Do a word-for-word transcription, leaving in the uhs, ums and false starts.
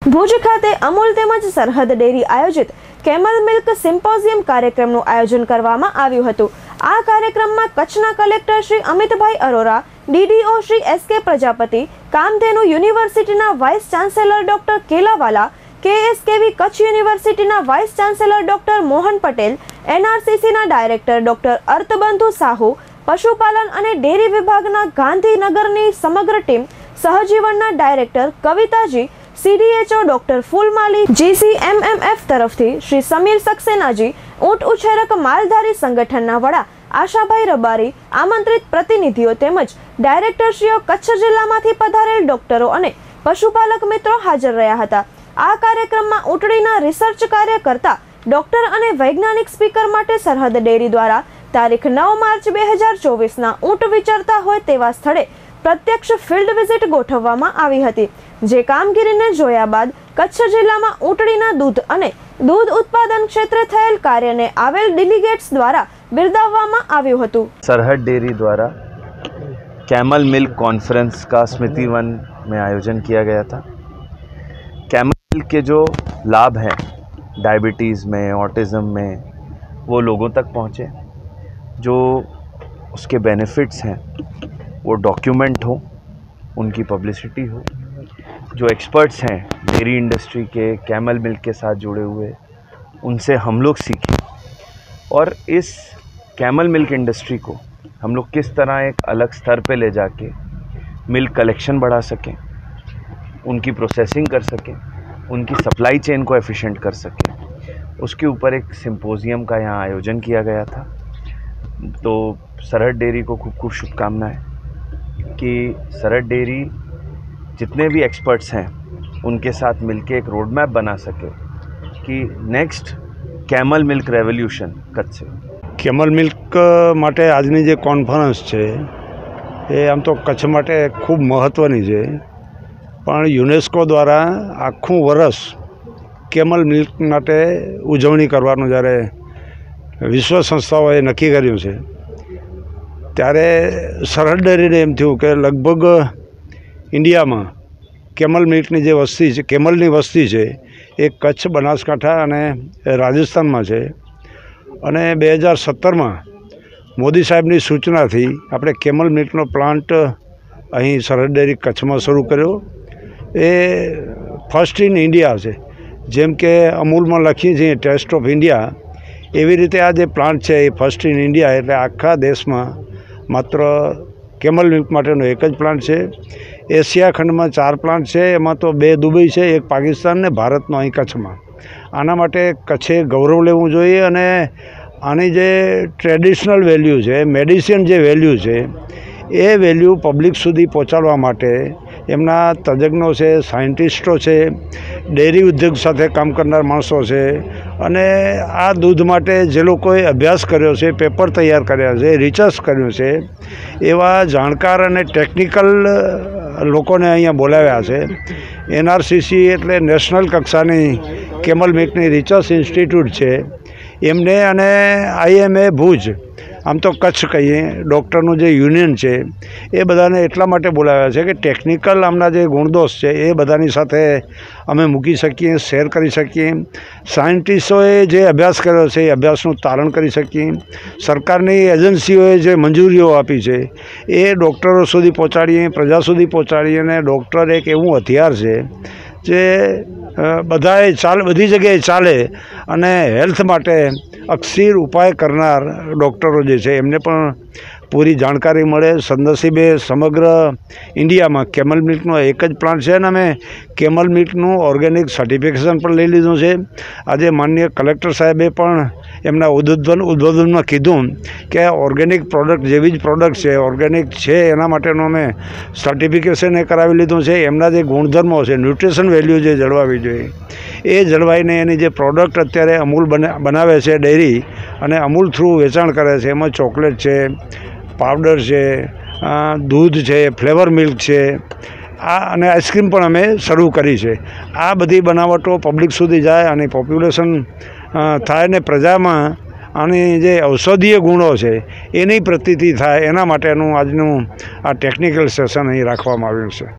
ભુજ ખાતે અમૂલ તેમજ સરહદ ડેરી આયોજિત કેમલ મિલ્ક સિમ્પોઝિયમ કાર્યક્રમનું આયોજન કરવામાં આવ્યું હતું। આ કાર્યક્રમમાં કચ્છના collector Shri Amitbhai Arora, DDO Shri S K Prajapati, Kamdhenu યુનિવર્સિટીના vice chancellor doctor Kelawala, KSKV Kutch યુનિવર્સિટીના vice chancellor doctor Mohan Patel, એનઆરસીસીના ડાયરેક્ટર ડોક્ટર અર્તબંધુ સાહુ, પશુપાલન અને ડેરી વિભાગના ગાંધીનગરની સમગ્ર ટીમ, સહજીવનના director Kavitaji, CDHO doctor Phulmali, GCMMF તરફથી શ્રી સમીર સક્સેનાજી, ઊંટ ઉછેરક માલધારી સંગઠનના વડા આશાભાઈ રબારી, આમંત્રિત પ્રતિનિધિઓ તેમજ ડાયરેક્ટરશ્રીઓ, કચ્છ જિલ્લામાંથી પધારેલ ડોક્ટરો અને પશુપાલક મિત્રો હાજર રહ્યા હતા। આ કાર્યક્રમમાં ઊંટડીના રિસર્ચ કાર્ય કરતા ડોક્ટર અને વૈજ્ઞાનિક સ્પીકર માટે સરહદ ડેરી દ્વારા તારીખ નવ માર્ચ બે હજાર ચોવીસના ઊંટ વિચરતા હોય તેવા સ્થળે પ્રત્યક્ષ ફિલ્ડ વિઝિટ ગોઠવવામાં આવી હતી। જે કામગીરીને જોયા બાદ કચ્છ જિલ્લામાં ઊંટડીના દૂધ અને दूध उत्पादन क्षेत्र थયેલ કાર્યને આવેલ डेलीगेट्स द्वारा बिरदावવામાં આવ્યું હતું। सरहद डेयरी द्वारा कैमल मिल्क कॉन्फ्रेंस का स्मृति वन में आयोजन किया गया था। कैमल मिल्क के जो लाभ हैं डायबिटीज़ में, ऑटिज़म में, वो लोगों तक पहुँचे। जो उसके बेनिफिट्स हैं वो डॉक्यूमेंट हो, उनकी पब्लिसिटी हो। जो एक्सपर्ट्स हैं डेयरी इंडस्ट्री के, कैमल मिल्क के साथ जुड़े हुए, उनसे हम लोग सीखें और इस कैमल मिल्क इंडस्ट्री को हम लोग किस तरह एक अलग स्तर पे ले जाके मिल्क कलेक्शन बढ़ा सकें, उनकी प्रोसेसिंग कर सकें, उनकी सप्लाई चेन को एफिशिएंट कर सकें, उसके ऊपर एक सिंपोजियम का यहाँ आयोजन किया गया था। तो सरहद डेयरी को खूब खूब शुभकामनाएं कि सरहद डेयरी जितने भी एक्सपर्ट्स हैं उनके साथ मिलके एक रोड मैप बना सके कि next camel milk revolution Kutch से। कैमल मिल्क माटे आजनी जे कॉन्फरन्स है ये आम तो कच्छ माटे खूब महत्वनी है, पण यूनेस्को द्वारा आखू वर्ष कैमल मिल्क माटे उजवणी करवानुं ज्यारे विश्व संस्थाओए नक्की कर्युं छे त्यारे सरहद डेयरीने एम थयुं के लगभग इंडिया में कैमल मिल्कनी जे वस्ती है, कैमलनी वस्ती है, एक कच्छ, बनासकांठा अने राजस्थान में है। अने बे हज़ार सत्तर में मोदी साहेबनी सूचना थी आपणे कैमल मिल्कनो प्लांट अहीं सरहद डेयरी कच्छ में शुरू कर्यो। ए फर्स्ट इन इंडिया है। जेम के अमूल में लखी छे टेस्ट ऑफ इंडिया, एवी रीते आ जे प्लांट है फर्स्ट इन इंडिया, एटले आखा देश में मात्र कैमल मिल्क माटेनो एक ज प्लांट है। एशिया खंड में चार प्लांट है, एमां तो बे दुबई है, एक पाकिस्तान ने भारत में अहीं कच्छ में। आना माटे कच्छे गौरव लेवुं जोईए अने आनी जे ट्रेडिशनल वेल्यू है, मेडिसिन जे वेल्यू है, ए वेल्यू पब्लिक सुधी पहोंचाडवा माटे एमना तज्ञों से, साइंटिस्टों से, डेयरी उद्योग साथे काम करनार माणसों से अने आ दूध माटे जे लोकोए अभ्यास कर्यो छे, पेपर तैयार कर्या छे, रिसर्च कर्युं छे, एवा जाणकार अने टेक्निकल लोकोने अहींया बोलाव्या छे। एनआरसीसी एटले नेशनल कक्षानी कैमल मिल्कनी रिसर्च इंस्टीट्यूट है, एमने अने आईएमए भुज, आम तो कच्छ कहीए, डॉक्टरनु जे यूनियन है ए बधाने एटला माटे बोलाव्या छे कि टेक्निकल आमना जे गुणदोष है ए बधानी साथे अमे मूकी शकीए, शेर करी शकीए। साइंटिस्टोए जे अभ्यास कर्यो छे ए अभ्यासनुं तारण करी शकीए। सरकारनी एजन्सीओए जे मंजूरीओ आपी छे ए डॉक्टरो सुधी पहोंचाडीए, प्रजा सुधी पहोंचाडीए। अने डॉक्टर एक एवुं हथियार है जे बधाए चाल बधी जगह चाले अने हेल्थ माटे अक्षीर उपाय करनार डॉक्टरो जे छे एमने पण पूरी जानकारी मळे। सदनसीबे समग्र इंडिया में कैमल मिल्कनो एक ज प्लांट है अने अमे कैमल मिल्कनु ऑर्गेनिक सर्टिफिकेशन पण लई लीधुं छे। आजे माननीय कलेक्टर साहेबे पण एमना उद्बोधन उद्बोधन में कीधुं कि ऑर्गेनिक प्रोडक्ट जेवी ज प्रोडक्ट है ऑर्गेनिक है एना माटेनुं अमे सर्टिफिकेशन ए करावी लीधुं छे। एमना जे गुणधर्मो छे, न्यूट्रिशन वेल्यू जे जळवावी जोईए ए जळवाईने एनी जे प्रोडक्ट अत्यारे अमूल बना बनावे छे डेयरी अने अमूल थ्रू वेचाण करे छे, एमां चॉकलेट है, पाउडर है, दूध है, फ्लेवर मिल्क है, आ अने आइसक्रीम पण अमे शरू करी छे। आ बधी बनावटो पब्लिक सुधी जाए अने पॉप्युलेशन थाय ने प्रजामां आनी जे औषधीय गुणों है एनी प्रतीति थाय एना माटेनुं आजनुं आ टेक्निकल सेशन अहीं राखवामां आव्युं छे।